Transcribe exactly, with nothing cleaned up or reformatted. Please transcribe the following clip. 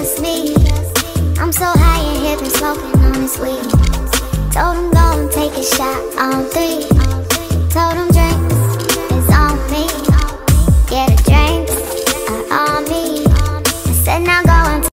just me. I'm so high in here, been smoking on this weed. Told him go and take a shot on three.